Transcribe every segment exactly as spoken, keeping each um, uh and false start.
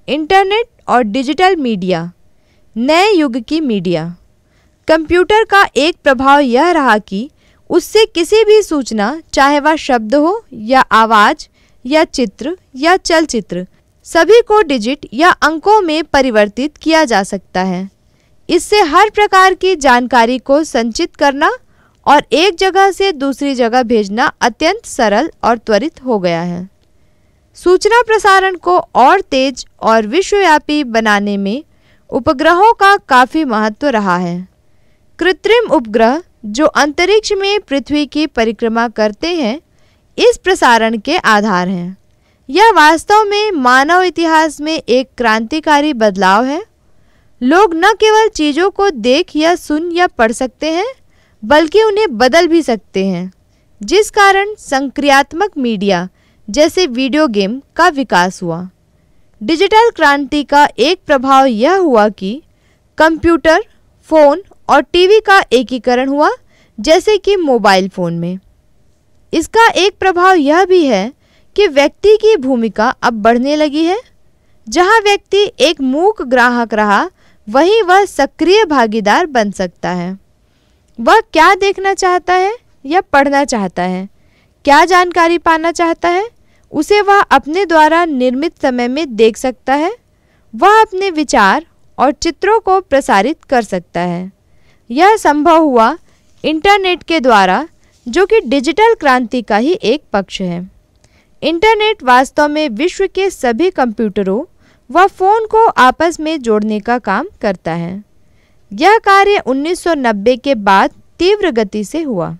Internet और digital media, नए युग की मीडिया। कंप्यूटर का एक प्रभाव यह रहा कि उससे किसी भी सूचना, चाहे वह शब्द हो या आवाज़ या चित्र या चलचित्र, सभी को डिजिट या अंकों में परिवर्तित किया जा सकता है। इससे हर प्रकार की जानकारी को संचित करना और एक जगह से दूसरी जगह भेजना अत्यंत सरल और त्वरित हो गया है। सूचना प्रसारण को और तेज और विश्वव्यापी बनाने में उपग्रहों का काफ़ी महत्व रहा है। कृत्रिम उपग्रह जो अंतरिक्ष में पृथ्वी की परिक्रमा करते हैं, इस प्रसारण के आधार हैं। यह वास्तव में मानव इतिहास में एक क्रांतिकारी बदलाव है। लोग न केवल चीज़ों को देख या सुन या पढ़ सकते हैं, बल्कि उन्हें बदल भी सकते हैं, जिस कारण संक्रियात्मक मीडिया जैसे वीडियो गेम का विकास हुआ। डिजिटल क्रांति का एक प्रभाव यह हुआ कि कंप्यूटर, फ़ोन और टीवी का एकीकरण हुआ, जैसे कि मोबाइल फ़ोन में। इसका एक प्रभाव यह भी है कि व्यक्ति की भूमिका अब बढ़ने लगी है। जहां व्यक्ति एक मूक ग्राहक रहा, वहीं वह सक्रिय भागीदार बन सकता है। वह क्या देखना चाहता है या पढ़ना चाहता है, क्या जानकारी पाना चाहता है, उसे वह अपने द्वारा निर्मित समय में देख सकता है। वह अपने विचार और चित्रों को प्रसारित कर सकता है। यह संभव हुआ इंटरनेट के द्वारा, जो कि डिजिटल क्रांति का ही एक पक्ष है। इंटरनेट वास्तव में विश्व के सभी कंप्यूटरों व फ़ोन को आपस में जोड़ने का काम करता है। यह कार्य उन्नीस सौ नब्बे के बाद तीव्र गति से हुआ।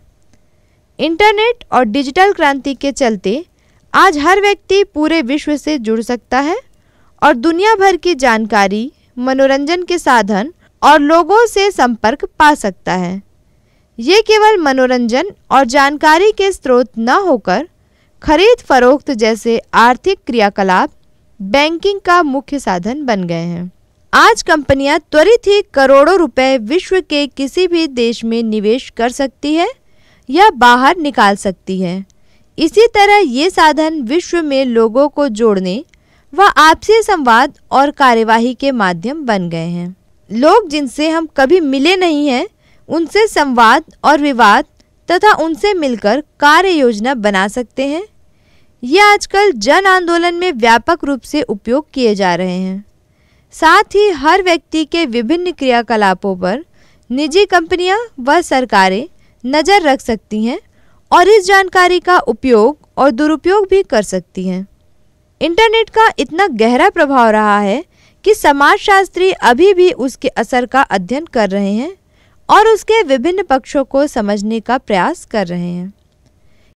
इंटरनेट और डिजिटल क्रांति के चलते आज हर व्यक्ति पूरे विश्व से जुड़ सकता है और दुनिया भर की जानकारी, मनोरंजन के साधन और लोगों से संपर्क पा सकता है। ये केवल मनोरंजन और जानकारी के स्रोत न होकर खरीद फरोख्त जैसे आर्थिक क्रियाकलाप, बैंकिंग का मुख्य साधन बन गए हैं। आज कंपनियां त्वरित ही करोड़ों रुपए विश्व के किसी भी देश में निवेश कर सकती है या बाहर निकाल सकती है। इसी तरह ये साधन विश्व में लोगों को जोड़ने व आपसी संवाद और कार्यवाही के माध्यम बन गए हैं। लोग जिनसे हम कभी मिले नहीं हैं, उनसे संवाद और विवाद तथा उनसे मिलकर कार्य योजना बना सकते हैं। ये आजकल जन आंदोलन में व्यापक रूप से उपयोग किए जा रहे हैं। साथ ही हर व्यक्ति के विभिन्न क्रियाकलापों पर निजी कंपनियां व सरकारें नज़र रख सकती हैं और इस जानकारी का उपयोग और दुरुपयोग भी कर सकती हैं। इंटरनेट का इतना गहरा प्रभाव रहा है कि समाजशास्त्री अभी भी उसके असर का अध्ययन कर रहे हैं और उसके विभिन्न पक्षों को समझने का प्रयास कर रहे हैं।